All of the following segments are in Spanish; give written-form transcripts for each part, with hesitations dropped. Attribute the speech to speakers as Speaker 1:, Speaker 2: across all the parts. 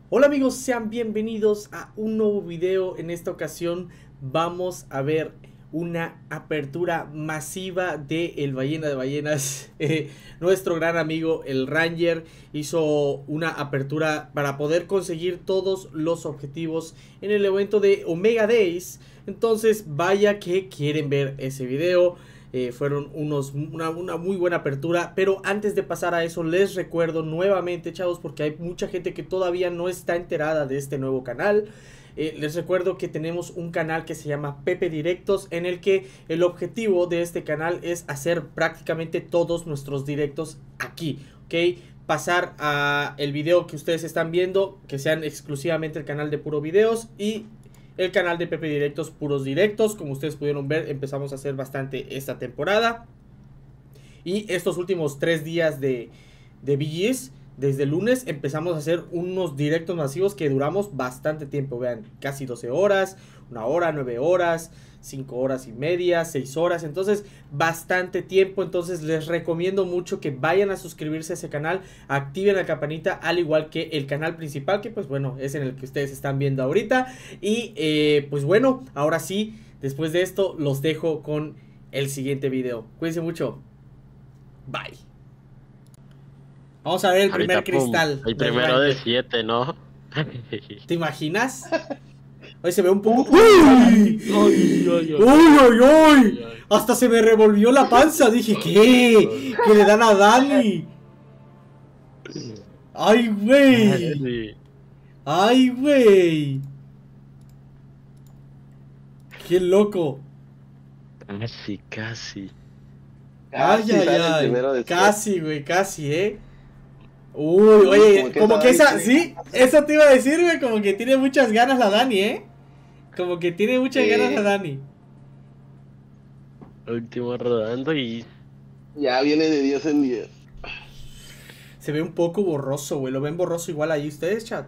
Speaker 1: Hola amigos, sean bienvenidos a un nuevo video. En esta ocasión vamos a ver una apertura masiva de el Ballena de Ballenas. Nuestro gran amigo el Ranger hizo una apertura para poder conseguir todos los objetivos en el evento de Omega Days. Entonces vaya que quieren ver ese video. Fueron una muy buena apertura. Pero antes de pasar a eso, les recuerdo nuevamente, chavos, porque hay mucha gente que todavía no está enterada de este nuevo canal. Les recuerdo que tenemos un canal que se llama Pepe Directos, en el que el objetivo de este canal es hacer prácticamente todos nuestros directos aquí, ¿ok? Pasar a el video que ustedes están viendo, que sean exclusivamente el canal de puro videos, y el canal de Pepe Directos, puros directos. Como ustedes pudieron ver, empezamos a hacer bastante esta temporada. Y estos últimos 3 días de BGS, desde el lunes, empezamos a hacer unos directos masivos que duramos bastante tiempo. Vean, casi 12 horas, 1 hora, 9 horas, 5 horas y media, 6 horas. Entonces, bastante tiempo. Entonces, les recomiendo mucho que vayan a suscribirse a ese canal, activen la campanita, al igual que el canal principal, que pues bueno, es en el que ustedes están viendo ahorita. Y pues bueno, ahora sí, después de esto, los dejo con el siguiente video. Cuídense mucho. Bye. Vamos a ver el primer
Speaker 2: Ahorita, pum,
Speaker 1: cristal
Speaker 2: el
Speaker 1: del
Speaker 2: primero de
Speaker 1: Ranger.
Speaker 2: 7, ¿no?
Speaker 1: ¿Te imaginas? Hoy se ve un poco...
Speaker 2: ¡Uy!
Speaker 1: ¡Uy!
Speaker 2: ¡Ay, ay,
Speaker 1: ¡Uy, uy, uy!
Speaker 2: ay!
Speaker 1: Hasta se me revolvió la panza. Dije, ¿qué? Que le dan a Dani. ¡Ay, güey!
Speaker 2: Sí.
Speaker 1: ¡Ay, güey! ¡Qué loco!
Speaker 2: Casi, casi.
Speaker 1: ¡Ay,
Speaker 3: Casi
Speaker 1: ay,
Speaker 3: sale el
Speaker 1: ay!
Speaker 3: primero de
Speaker 1: Casi, güey, casi, ¿eh? Uy, oye, como que esa... Sí, eso te iba a decir, güey. Como que tiene muchas ganas la Dani, ¿eh? Como que tiene muchas ganas la Dani.
Speaker 2: Último rodando y...
Speaker 3: Ya viene de 10 en 10.
Speaker 1: Se ve un poco borroso, güey. ¿Lo ven borroso igual ahí ustedes, chat?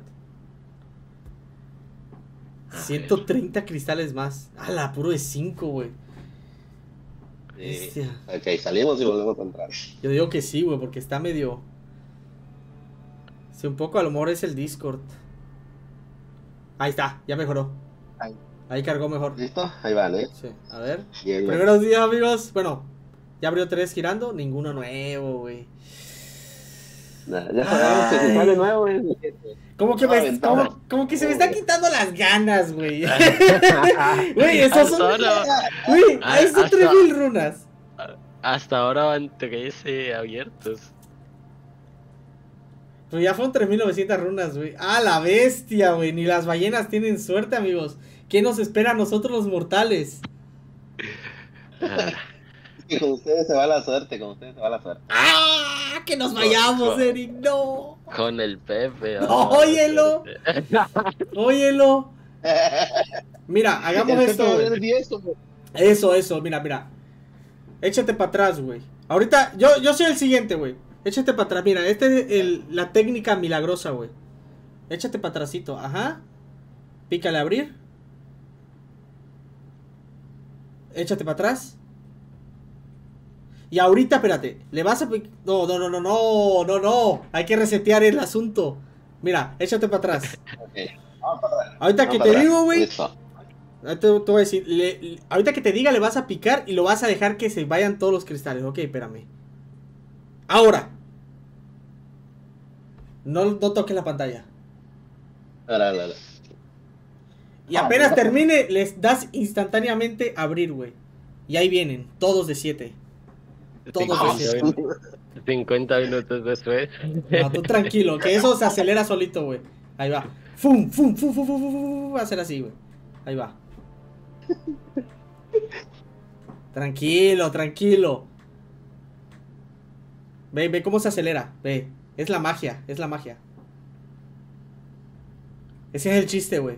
Speaker 1: 130 cristales más. ¡Hala! Puro de 5, güey. Bestia.
Speaker 3: Ok, salimos y volvemos a entrar.
Speaker 1: Yo digo que sí, güey, porque está medio... Sí, un poco a lo mejor es el Discord. Ahí está, ya mejoró. Ahí cargó mejor.
Speaker 3: ¿Listo? Ahí van, ¿eh?
Speaker 1: Sí, a ver.
Speaker 3: Bien, bien.
Speaker 1: Primeros días, amigos. Bueno, ya abrió 3 girando. Ninguno nuevo, güey.
Speaker 3: Nah, ya sabemos que si sale nuevo es...
Speaker 1: Como que, como que se me están quitando las ganas, güey. Güey, esos son... Güey, ahí son 3000 runas.
Speaker 2: Hasta ahora van 13 abiertos.
Speaker 1: Pero ya fueron 3900 runas, güey. ¡Ah, la bestia, güey! Ni las ballenas tienen suerte, amigos. ¿Qué nos espera a nosotros los mortales?
Speaker 3: Con ustedes se va la suerte, con ustedes se va la suerte.
Speaker 1: ¡Ah! ¡Que nos vayamos, Eric! ¡No!
Speaker 2: Con el Pepe.
Speaker 1: ¡Óyelo! ¡Óyelo! Mira, hagamos esto, güey. Eso, mira. Échate para atrás, güey. Ahorita, yo soy el siguiente, güey. Échate para atrás, mira, es la técnica milagrosa, güey. Échate para atrásito, ajá. Pícale a abrir. Échate para atrás. Y ahorita, espérate, le vas a... No. Hay que resetear el asunto. Mira, échate para atrás.
Speaker 3: Okay. Vamos para atrás.
Speaker 1: Ahorita que te digo, güey.
Speaker 3: Listo.
Speaker 1: Te voy a decir, ahorita que te diga le vas a picar y lo vas a dejar que se vayan todos los cristales. Ok, espérame. Ahora. No toques la pantalla.
Speaker 3: Ahora.
Speaker 1: Y apenas termine, les das instantáneamente abrir, güey. Y ahí vienen, todos de 7. Todos de 7.
Speaker 2: 50 minutos después.
Speaker 1: No, tú tranquilo, que eso se acelera solito, güey. Ahí va. Fum. Va a ser así, güey. Ahí va. Tranquilo. Ve cómo se acelera. Ve. Es la magia. Ese es el chiste, güey.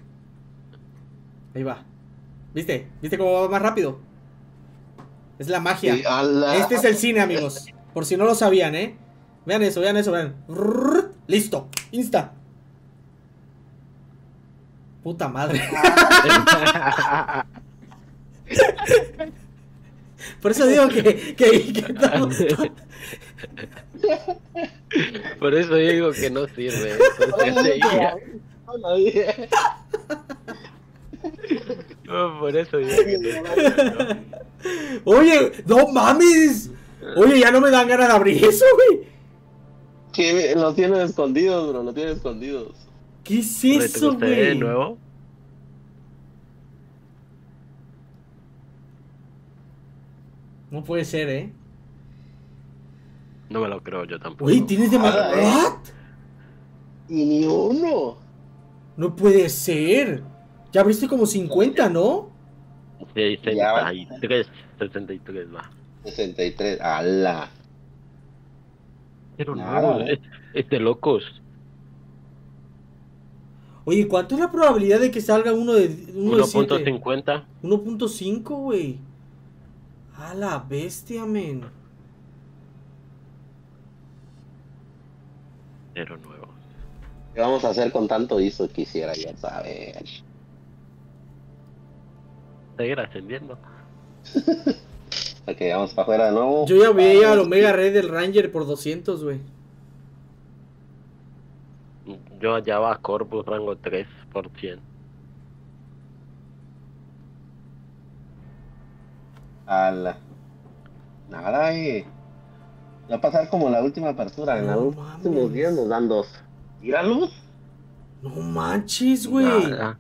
Speaker 1: Ahí va. ¿Viste cómo va más rápido? Es la magia.
Speaker 3: Sí,
Speaker 1: este es el cine, amigos. Por si no lo sabían, ¿eh? Vean eso. Listo. Insta. Puta madre. Por eso digo que estamos...
Speaker 2: Por eso digo que no sirve. No, por eso digo que no sirve.
Speaker 1: Oye, no mames. Oye, ya no me dan ganas de abrir eso, güey.
Speaker 3: Que los tienen escondidos, bro, los tienen escondidos.
Speaker 1: ¿Qué es
Speaker 2: ¿Te
Speaker 1: eso,
Speaker 2: gustaría de
Speaker 1: güey?
Speaker 2: nuevo?
Speaker 1: No puede ser, ¿eh?
Speaker 2: No me lo creo yo tampoco.
Speaker 1: Oye, tienes de más...
Speaker 3: Nada,
Speaker 1: ¿What?
Speaker 3: Y ni uno.
Speaker 1: No puede ser. Ya abriste como 50, ¿no?
Speaker 2: 63, 63 va.
Speaker 3: 63, ala.
Speaker 2: Pero
Speaker 3: Nada,
Speaker 2: no,
Speaker 3: ¿eh?
Speaker 2: es de locos.
Speaker 1: Oye, ¿cuánto es la probabilidad de que salga uno de 7?
Speaker 2: 1.50.
Speaker 1: 1.5, güey. A la bestia, men.
Speaker 2: Pero nuevo.
Speaker 3: ¿Qué vamos a hacer con tanto ISO? Quisiera ya saber.
Speaker 2: Seguir ascendiendo.
Speaker 3: Ok, vamos para afuera de nuevo.
Speaker 1: Yo ya veía al Omega Red del Ranger por 200, güey.
Speaker 2: Yo allá va Corpus rango 3%.
Speaker 3: Ala. Nada, Va a pasar como la última apertura. En
Speaker 1: No
Speaker 3: los últimos
Speaker 1: mames.
Speaker 3: días nos dan 2. Tíralos.
Speaker 1: No manches, güey.
Speaker 2: Nada.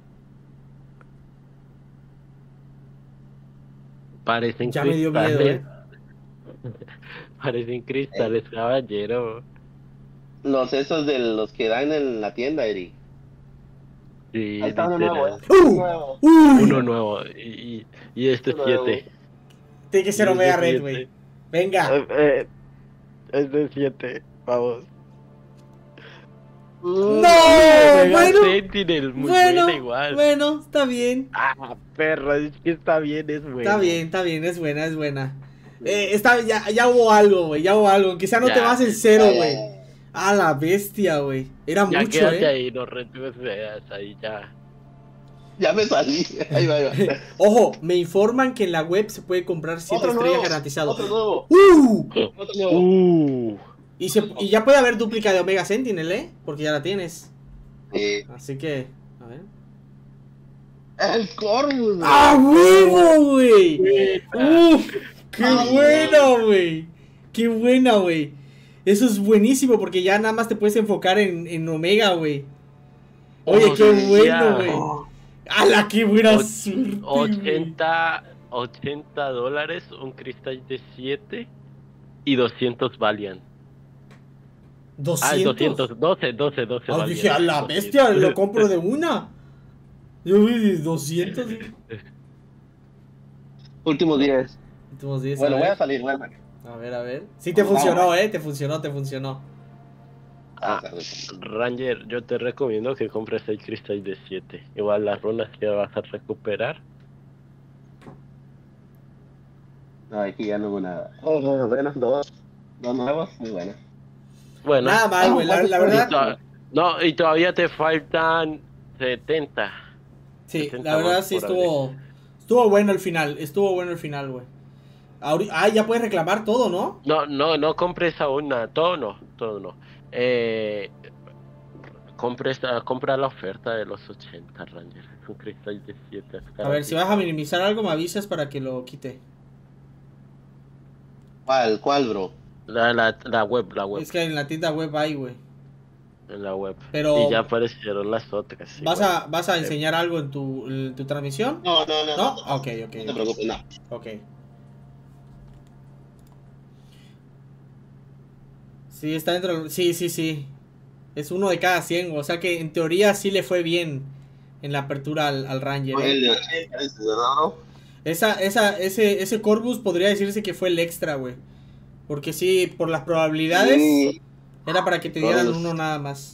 Speaker 2: Parecen
Speaker 1: Ya me dio
Speaker 2: cristales.
Speaker 1: miedo, ¿eh?
Speaker 2: Parecen cristales, caballero.
Speaker 3: Los esos de los que dan en la tienda, Eri.
Speaker 2: Sí,
Speaker 3: Ahí está uno nuevo,
Speaker 2: literal.
Speaker 3: Nuevo.
Speaker 1: ¡Uy!
Speaker 2: Uno nuevo. Y este es
Speaker 3: Nuevo.
Speaker 2: 7.
Speaker 1: Tiene que ser
Speaker 2: Y
Speaker 1: Omega
Speaker 2: es de
Speaker 1: Red,
Speaker 2: 7.
Speaker 1: güey. Venga.
Speaker 2: Es de 7. Vamos.
Speaker 1: ¡No!
Speaker 2: Omega
Speaker 1: Bueno.
Speaker 2: Sentinel, muy
Speaker 1: Bueno,
Speaker 2: buena igual.
Speaker 1: bueno, está bien.
Speaker 2: Ah, perro, es que está bien, es bueno.
Speaker 1: Está bien, es buena, es buena. Ya hubo algo, güey, ya hubo algo. Quizá no
Speaker 2: Ya.
Speaker 1: te vas el 0,
Speaker 3: Ya,
Speaker 1: güey.
Speaker 3: ya.
Speaker 1: A la bestia, güey. Era
Speaker 2: Ya
Speaker 1: mucho,
Speaker 2: quédate
Speaker 1: ¿eh?
Speaker 2: ahí, no retrocedas, ahí ya.
Speaker 3: Ya me salí. Ahí va, ahí va.
Speaker 1: Ojo, me informan que en la web se puede comprar 7
Speaker 3: Otro
Speaker 1: estrellas
Speaker 3: nuevo,
Speaker 1: garantizado.
Speaker 3: Otro nuevo. Otro nuevo.
Speaker 1: Y ya puede haber dúplica de Omega Sentinel, ¿eh? Porque ya la tienes. Así que, a ver.
Speaker 3: El Corvus.
Speaker 1: ¡Ah, huevo, güey! ¡Uf! ¡Qué buena, güey! ¡Qué buena, güey! Eso es buenísimo porque ya nada más te puedes enfocar en Omega, güey. Oye,
Speaker 2: Oh,
Speaker 1: qué
Speaker 2: sí,
Speaker 1: bueno,
Speaker 2: ya.
Speaker 1: güey. ¡Hala, qué buena
Speaker 2: Och-
Speaker 1: suerte, güey!
Speaker 2: $80, un cristal de 7 y 200 Valiant. Ah,
Speaker 1: 200.
Speaker 2: 12
Speaker 1: Ah,
Speaker 2: Valiant.
Speaker 1: dije, a la
Speaker 2: 200.
Speaker 1: bestia, lo compro de una. Yo vi de 200.
Speaker 3: Últimos 10.
Speaker 1: Últimos 10,
Speaker 3: Bueno,
Speaker 1: a
Speaker 3: voy
Speaker 1: ver.
Speaker 3: a salir, bueno.
Speaker 1: A ver, a ver. Sí te funcionó, te funcionó.
Speaker 2: Ah, Ranger, yo te recomiendo que compres el cristal de 7. Igual las runas que vas a recuperar.
Speaker 3: No, aquí ya no hubo nada. Bueno, dos nuevos, muy buenos.
Speaker 2: Bueno,
Speaker 1: Nada mal, güey, la verdad.
Speaker 2: no, y todavía te faltan 70.
Speaker 1: Sí,
Speaker 2: 70
Speaker 1: la verdad
Speaker 2: más
Speaker 1: sí
Speaker 2: por abrir.
Speaker 1: estuvo bueno el final, güey. Ya puedes reclamar todo, ¿no?
Speaker 2: No compres aún nada, todo no. Compra la oferta de los 80, Ranger. Es un cristal de 7.
Speaker 1: A ver, si vas a minimizar algo me avisas para que lo quite.
Speaker 3: ¿Cuál, bro?
Speaker 2: La web.
Speaker 1: Es que en la tienda web hay, güey.
Speaker 2: En la web.
Speaker 1: Pero-
Speaker 2: Y ya aparecieron las otras.
Speaker 1: ¿Vas
Speaker 2: igual.
Speaker 1: a enseñar algo en tu transmisión?
Speaker 3: No.
Speaker 1: ¿No? Ok.
Speaker 3: No te preocupes, no.
Speaker 1: Ok. Sí, está dentro. Sí. Es uno de cada 100, o sea que en teoría sí le fue bien en la apertura al Ranger.
Speaker 3: Fue el de 80, ¿verdad, bro?
Speaker 1: Ese Corvus podría decirse que fue el extra, güey. Porque sí, por las probabilidades,
Speaker 3: Sí.
Speaker 1: era para que te dieran
Speaker 3: Corvus.
Speaker 1: uno nada más.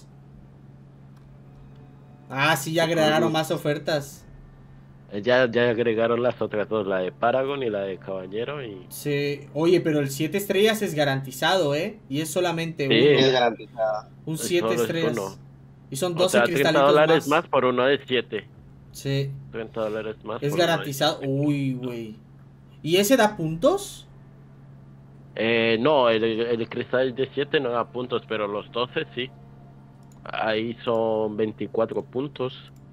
Speaker 1: Ah, sí, ya agregaron más ofertas.
Speaker 2: Ya agregaron las otras dos, la de Paragon y la de Caballero. Y
Speaker 1: Sí, oye, pero el 7 estrellas es garantizado, ¿eh? Y es solamente
Speaker 2: Sí.
Speaker 3: Es
Speaker 1: uno.
Speaker 3: garantizado.
Speaker 1: Un
Speaker 2: Solo
Speaker 1: 7
Speaker 2: es
Speaker 1: estrellas.
Speaker 2: uno.
Speaker 1: Y son
Speaker 2: o
Speaker 1: 12
Speaker 2: sea, $30
Speaker 1: cristalitos
Speaker 2: más por uno de 7.
Speaker 1: Sí,
Speaker 2: $30 más.
Speaker 1: es
Speaker 2: por uno de
Speaker 1: garantizado.
Speaker 2: 7.
Speaker 1: Uy, güey. ¿Y ese da puntos?
Speaker 2: No, el cristal de 7 no da puntos, pero los 12 sí. Ahí son 24 puntos.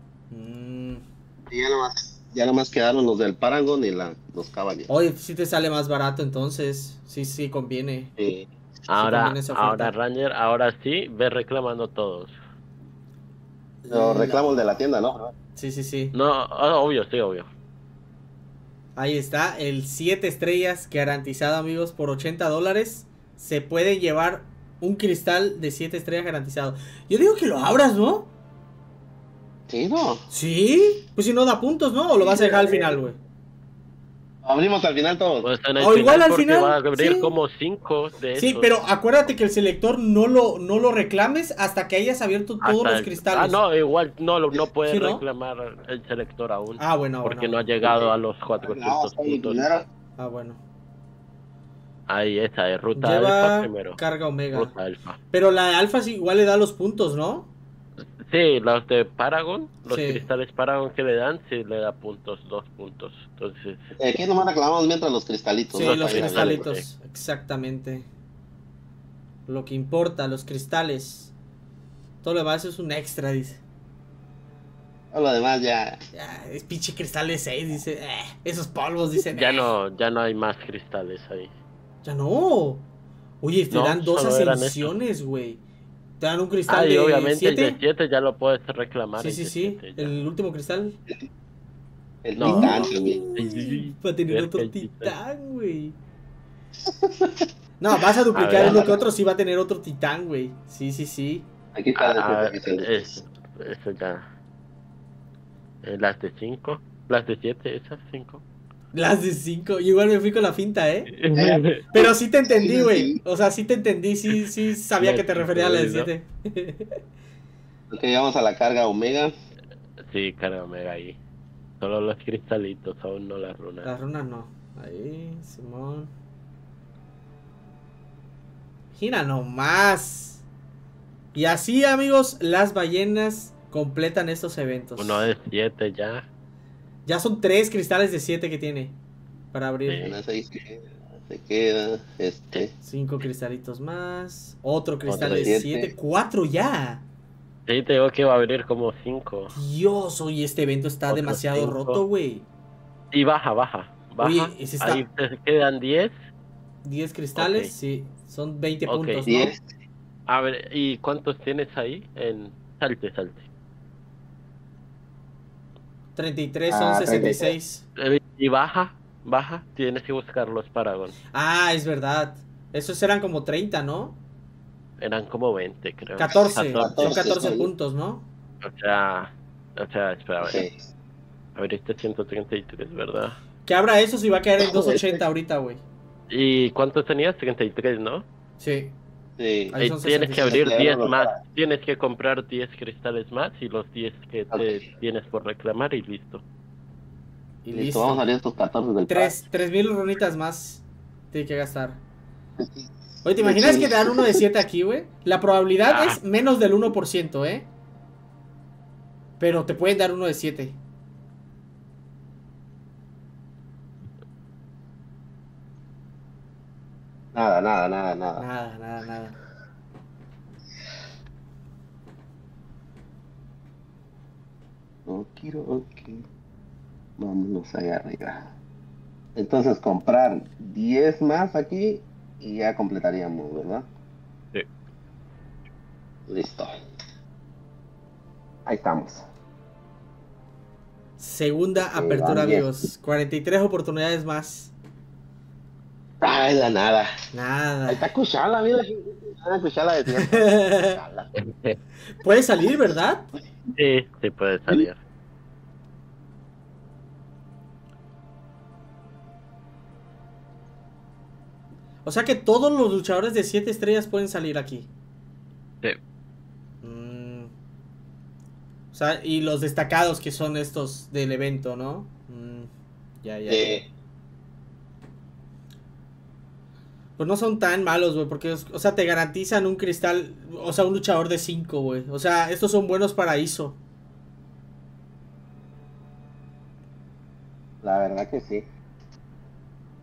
Speaker 3: Y ya nomás quedaron los del Paragon y los caballeros.
Speaker 1: Oye, sí te sale más barato entonces. Sí, conviene.
Speaker 3: Sí.
Speaker 2: Ahora,
Speaker 1: conviene esa oferta.
Speaker 2: ahora Ranger, ahora sí, ve reclamando todos.
Speaker 3: Los reclamos de la tienda, ¿no?
Speaker 1: Sí.
Speaker 2: No, obvio, sí, obvio.
Speaker 1: Ahí está, el 7 estrellas garantizado, amigos, por $80. Se puede llevar un cristal de 7 estrellas garantizado. Yo digo que lo abras, ¿no?
Speaker 3: Sí, no.
Speaker 1: ¿Sí? Pues si no da puntos, ¿no? ¿O lo vas a dejar al final, güey?
Speaker 3: Abrimos al final todos.
Speaker 2: Pues en el
Speaker 1: O
Speaker 2: final,
Speaker 1: igual al
Speaker 2: porque
Speaker 1: final,
Speaker 2: va a abrir
Speaker 1: sí.
Speaker 2: como 5 de
Speaker 1: Sí,
Speaker 2: esos.
Speaker 1: pero acuérdate que el selector no lo reclames hasta que hayas abierto todos los cristales.
Speaker 2: No, igual no puedes
Speaker 1: ¿Sí, no?
Speaker 2: reclamar el selector aún.
Speaker 1: Ah, bueno,
Speaker 2: porque no ha llegado a los 400 puntos.
Speaker 1: Ah, bueno.
Speaker 2: Ahí está, es ruta
Speaker 1: Lleva
Speaker 2: alfa primero.
Speaker 1: carga omega.
Speaker 2: Ruta alfa.
Speaker 1: Pero la alfa sí igual le da los puntos, ¿no?
Speaker 2: Sí, los de Paragon, los
Speaker 1: Sí.
Speaker 2: cristales Paragon que le dan, sí le da puntos, 2 puntos. Entonces,
Speaker 3: Aquí nomás reclamamos mientras los cristalitos.
Speaker 1: Sí,
Speaker 3: ¿no?
Speaker 1: los
Speaker 3: Para ir a
Speaker 1: cristalitos.
Speaker 2: sí.
Speaker 1: Exactamente. Lo que importa, los cristales. Todo lo demás es un extra, dice.
Speaker 3: ver. Lo demás ya.
Speaker 1: Ya, es pinche cristal de 6, dice. Esos polvos, dicen.
Speaker 2: ya no hay más cristales ahí.
Speaker 1: Ya no. Oye, te
Speaker 2: No,
Speaker 1: dan 2
Speaker 2: solo eran
Speaker 1: ascensiones, güey. Te dan un cristal
Speaker 2: Y
Speaker 1: de
Speaker 2: obviamente el
Speaker 1: 7.
Speaker 2: de 7 ya lo puedes reclamar.
Speaker 1: Sí,
Speaker 2: el
Speaker 1: sí,
Speaker 2: de
Speaker 1: sí.
Speaker 2: 7 ya.
Speaker 1: El último cristal.
Speaker 3: El
Speaker 2: No.
Speaker 3: titán también.
Speaker 1: Va a tener
Speaker 2: Ver
Speaker 1: otro
Speaker 2: el titán.
Speaker 1: titán, güey. No, vas a duplicar
Speaker 2: A ver.
Speaker 1: uno que otro, sí va a tener otro titán, güey. Sí.
Speaker 3: Aquí está
Speaker 2: Ah,
Speaker 3: el
Speaker 2: eso ya. Las de 5, las de 7, esas 5.
Speaker 1: Las de 5. Igual me fui con la finta, Pero sí te entendí, güey. O sea, sí te entendí. Sí sabía
Speaker 2: Ya
Speaker 1: que te
Speaker 2: sí,
Speaker 1: refería a la de
Speaker 2: ¿no?
Speaker 1: 7.
Speaker 3: Ok, vamos a la carga omega.
Speaker 2: Sí, carga omega ahí. Solo los cristalitos, aún no las runas.
Speaker 1: Las runas no. Ahí, Simón. Gira nomás. Y así, amigos, las ballenas completan estos eventos.
Speaker 2: Uno de 7 ya.
Speaker 1: Ya son 3 cristales de 7 que tiene para abrir.
Speaker 2: Sí.
Speaker 3: Bueno, ahí se queda.
Speaker 1: 5 cristalitos más. Otro cristal
Speaker 3: Otro
Speaker 1: de
Speaker 3: de
Speaker 1: 7.
Speaker 3: siete.
Speaker 1: 4 ya.
Speaker 2: Sí, te digo que va a abrir como 5.
Speaker 1: Dios, oye, este evento está
Speaker 2: Otros
Speaker 1: demasiado
Speaker 2: 5.
Speaker 1: roto, güey.
Speaker 2: Y baja.
Speaker 1: Oye, ese está-
Speaker 2: Ahí te quedan 10.
Speaker 1: 10 cristales,
Speaker 2: Ok.
Speaker 1: sí. Son 20
Speaker 2: Ok.
Speaker 1: puntos, ¿no?
Speaker 3: 10.
Speaker 2: A ver, ¿y cuántos tienes ahí? Salte.
Speaker 1: 33 son 66.
Speaker 2: Y baja. Tienes que buscar los Paragon.
Speaker 1: Ah, es verdad. Esos eran como 30, ¿no?
Speaker 2: Eran como 20, creo.
Speaker 1: 14. Son
Speaker 3: 14,
Speaker 1: 14
Speaker 3: sí.
Speaker 1: puntos, ¿no?
Speaker 2: O sea, espera, a ver.
Speaker 3: Sí.
Speaker 2: Abriste 133, ¿verdad?
Speaker 1: Que abra eso si va a quedar en 280 ahorita, güey.
Speaker 2: ¿Y cuántos tenías? 33, ¿no?
Speaker 1: Sí.
Speaker 3: Sí.
Speaker 1: Ahí
Speaker 2: Y
Speaker 1: son
Speaker 2: tienes que
Speaker 1: 66.
Speaker 2: abrir 10
Speaker 3: Claro,
Speaker 2: más.
Speaker 3: para-
Speaker 2: Tienes que comprar 10 cristales más y los 10 que te
Speaker 3: Ok.
Speaker 2: tienes por reclamar y listo.
Speaker 1: Y
Speaker 3: Listo,
Speaker 1: listo.
Speaker 3: vamos a abrir estos 14 del
Speaker 1: 3,000 runitas más tiene que gastar.
Speaker 3: pack.
Speaker 1: Oye, ¿te imaginas
Speaker 3: Sí.
Speaker 1: que te dan uno de 7 aquí, güey? La probabilidad
Speaker 2: Ah.
Speaker 1: es menos del 1%, ¿eh? Pero te pueden dar uno de 7.
Speaker 3: Nada.
Speaker 1: Nada.
Speaker 3: Ok. Vámonos allá arriba. Entonces comprar 10 más aquí y ya completaríamos, ¿verdad?
Speaker 2: Sí.
Speaker 3: Listo. Ahí estamos.
Speaker 1: Segunda
Speaker 3: Ok,
Speaker 1: apertura,
Speaker 3: van 10.
Speaker 1: amigos. 43 oportunidades más.
Speaker 3: Ay, la nada.
Speaker 1: Nada.
Speaker 3: Ahí está Kushala, mira. Kushala de tiempo. Kushala.
Speaker 1: Puede salir, ¿verdad?
Speaker 2: Sí, puede salir.
Speaker 1: O sea que todos los luchadores de 7 estrellas pueden salir aquí.
Speaker 2: Sí.
Speaker 1: O sea, y los destacados que son estos del evento, ¿no? Ya. Pues no son tan malos, güey, porque, o sea, te garantizan un cristal, o sea, un luchador de 5, güey. O sea, estos son buenos para ISO.
Speaker 3: La verdad que sí.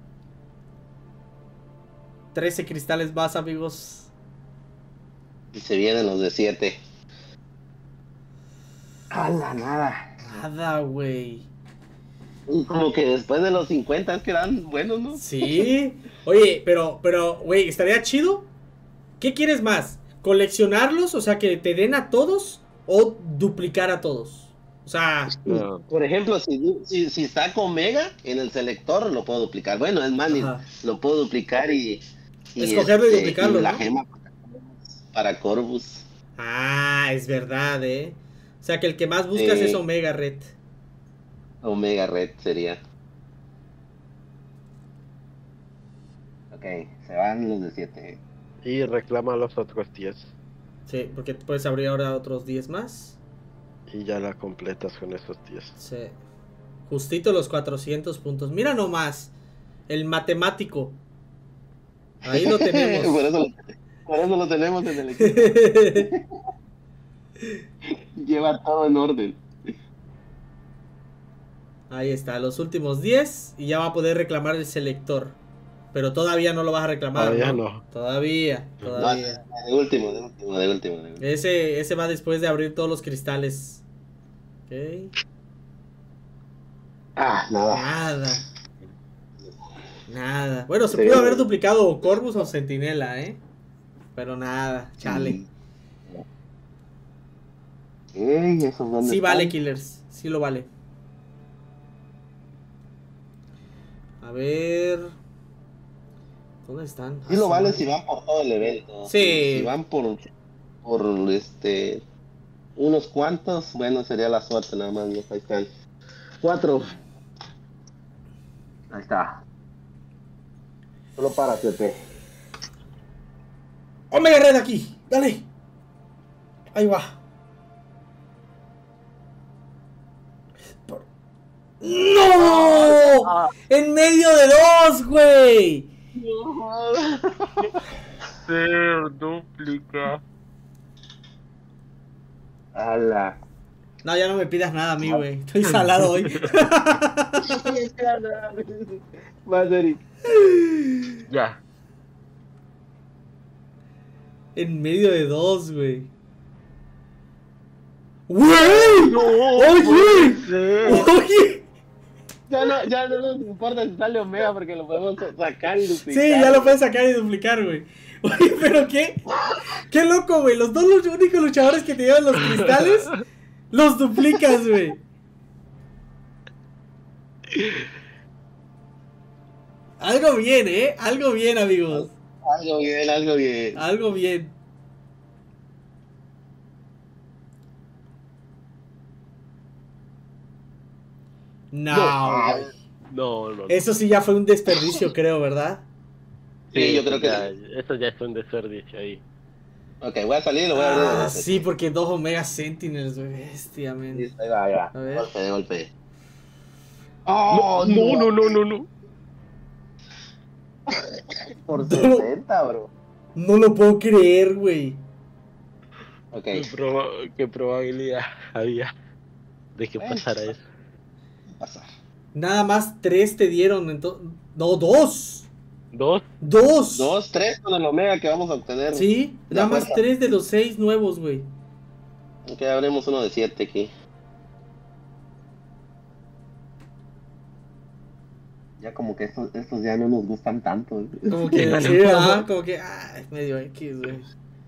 Speaker 1: 13 cristales más, amigos.
Speaker 3: Y se vienen los de 7. ¡Hala, nada!
Speaker 1: Nada, güey.
Speaker 3: Como que después de los 50 quedan buenos, ¿no?
Speaker 1: Sí. Oye, pero, güey, estaría chido. ¿Qué quieres más? ¿Coleccionarlos? O sea, que te den a todos. ¿O duplicar a todos? O sea...
Speaker 3: Por ejemplo, si saco Omega en el selector, lo puedo duplicar. Bueno, es más, lo puedo duplicar y
Speaker 1: escogerlo y duplicarlo,
Speaker 3: y la
Speaker 1: ¿no?
Speaker 3: gema para Corvus.
Speaker 1: Ah, es verdad, O sea, que el que más buscas es Omega Red.
Speaker 3: Omega Red sería. Ok, se van los de 7.
Speaker 2: Y reclama los otros 10.
Speaker 1: Sí, porque puedes abrir ahora otros 10 más.
Speaker 2: Y ya la completas con esos 10.
Speaker 1: Sí. Justito los 400 puntos. Mira nomás. El matemático. Ahí lo tenemos.
Speaker 3: por eso lo tenemos en el equipo. Lleva todo en orden.
Speaker 1: Ahí está, los últimos 10. Y ya va a poder reclamar el selector. Pero todavía no lo vas a reclamar.
Speaker 2: Todavía no.
Speaker 1: Todavía.
Speaker 3: No, de último.
Speaker 1: Ese va después de abrir todos los cristales. Ok. Nada. Bueno, se pudo haber duplicado Corvus o Centinela, pero nada, chale. Sí vale, Killers. Sí lo vale. A ver. ¿Dónde están?
Speaker 3: Sí lo vale si van por todo el evento.
Speaker 1: Sí.
Speaker 3: Si van por unos cuantos, bueno, sería la suerte nada más, ¿no? Ahí están. 4. Ahí está. Solo para Pepe.
Speaker 1: Omega Red aquí, dale. Ahí va. ¡No! En medio de 2, güey.
Speaker 2: Ser duplica.
Speaker 3: ¡Hala!
Speaker 1: No, ya no me pidas nada a mí, güey. Estoy salado hoy.
Speaker 3: Más, Eric.
Speaker 2: Ya.
Speaker 1: En medio de 2, güey. ¡Güey!
Speaker 2: No,
Speaker 1: ¡Oye!
Speaker 3: Ya no nos importa si sale Omega porque lo podemos sacar y duplicar.
Speaker 1: Sí, ya lo puedes sacar y duplicar, güey. Oye, pero qué loco, güey. Los únicos luchadores que te llevan los cristales los duplicas, güey. Algo bien, algo bien, amigos. Algo bien. No. Eso sí ya fue un desperdicio, creo, ¿verdad?
Speaker 3: Sí, yo creo que
Speaker 2: eso ya es un desperdicio ahí.
Speaker 3: Ok, voy a salir y lo voy a abrir.
Speaker 1: Sí, porque 2 Omega Sentinels, güey. Bestia, men.
Speaker 3: Sí, ahí va.
Speaker 1: A ver.
Speaker 3: Golpe.
Speaker 2: ¡Oh, no!
Speaker 3: Por 60, bro.
Speaker 1: No lo puedo creer, güey.
Speaker 3: Ok.
Speaker 2: ¿Qué probabilidad había de que pasara eso?
Speaker 1: Nada más 3 te dieron, entonces... No, 2.
Speaker 2: 2.
Speaker 3: 2, 3 con el Omega que vamos a obtener.
Speaker 1: Sí, nada más 3 de los 6 nuevos, güey.
Speaker 3: Ok, abrimos uno de 7 aquí. Ya como que estos ya no nos gustan tanto.
Speaker 1: Como que así, ¿verdad? Como que, medio X, güey.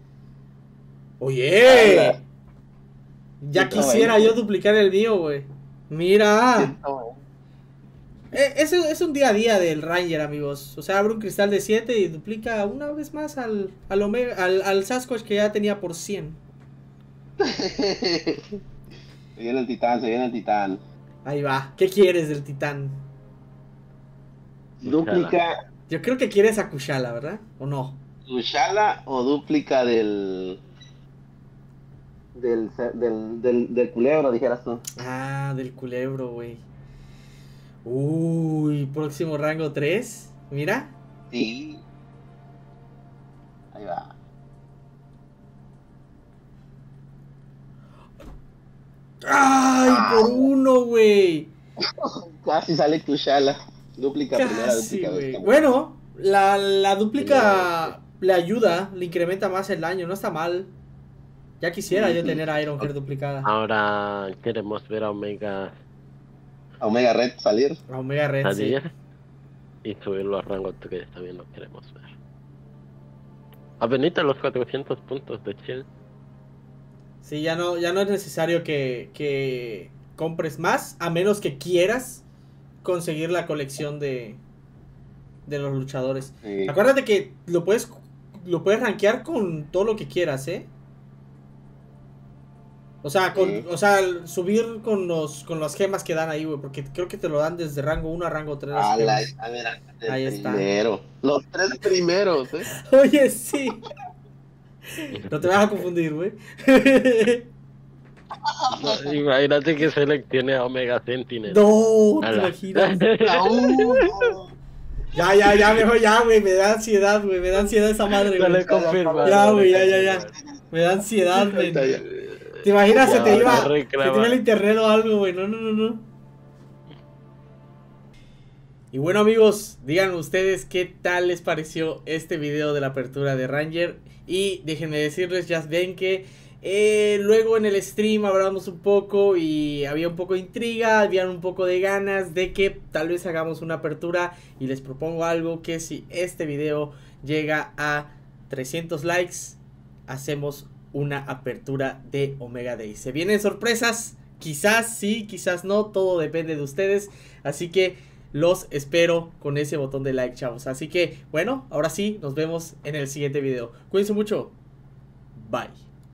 Speaker 1: Oye, ya quisiera yo duplicar el mío, güey. Mira. Es un día a día del Ranger, amigos. O sea, abre un cristal de 7 y duplica una vez más al Omega, al Sasquatch que ya tenía por 100.
Speaker 3: Se viene el titán.
Speaker 1: Ahí va. ¿Qué quieres del titán?
Speaker 3: Duplica.
Speaker 1: Yo creo que quieres a Kushala, ¿verdad? ¿O no?
Speaker 3: Kushala o duplica del culebro, dijeras tú.
Speaker 1: Ah, del culebro, güey. Uy, próximo rango 3. Mira.
Speaker 3: Sí. Ahí va.
Speaker 1: ¡Ay, por 1, güey!
Speaker 3: Casi sale Kushala. Duplica primera, duplica
Speaker 1: güey.
Speaker 3: esta.
Speaker 1: Bueno, La dúplica le ayuda, le incrementa más el daño, no está mal. Ya quisiera yo tener a Ironheart duplicada.
Speaker 2: Ahora queremos ver a Omega
Speaker 3: A Omega Red salir.
Speaker 1: A Omega Red, sí.
Speaker 2: salir y subirlo a rango 3, también lo queremos ver. Avenita los 400 puntos de chill.
Speaker 1: Sí, ya no es necesario que compres más, a menos que quieras conseguir la colección de los luchadores.
Speaker 3: Sí.
Speaker 1: Acuérdate que lo puedes rankear con todo lo que quieras, ¿eh? O sea,
Speaker 3: Sí.
Speaker 1: subir con las gemas que dan ahí, güey, porque creo que te lo dan desde rango 1 a rango 3.
Speaker 3: A ver,
Speaker 1: Ahí
Speaker 3: el
Speaker 1: está.
Speaker 3: primero. Los 3 primeros, ¿eh?
Speaker 1: Oye, sí. No te vas a confundir, güey.
Speaker 2: No, imagínate que seleccione a Omega Sentinel.
Speaker 1: No, te
Speaker 2: Ala.
Speaker 1: imaginas.
Speaker 3: No.
Speaker 1: Ya, mejor ya, güey, me da ansiedad, güey, me da ansiedad esa madre,
Speaker 2: No
Speaker 1: güey.
Speaker 2: le confirma.
Speaker 1: Ya, güey, ya. Me da ansiedad, güey.
Speaker 3: Ahorita ya.
Speaker 1: ¿Te imaginas?
Speaker 3: Ya,
Speaker 1: Se te iba
Speaker 2: reclama.
Speaker 1: el internet o algo, güey. No. Y bueno, amigos, digan ustedes qué tal les pareció este video de la apertura de Ranger. Y déjenme decirles, ya ven que luego en el stream hablamos un poco y había un poco de intriga, había un poco de ganas de que tal vez hagamos una apertura. Y les propongo algo, que si este video llega a 300 likes, hacemos una apertura de Omega Day. Se vienen sorpresas, quizás sí, quizás no, todo depende de ustedes. Así que los espero con ese botón de like, chavos. Así que bueno, ahora sí, nos vemos en el siguiente video. Cuídense mucho. Bye.